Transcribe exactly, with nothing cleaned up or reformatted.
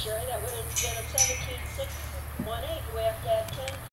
Sherry, that would have been a seventeen six one eight. We have to add ten.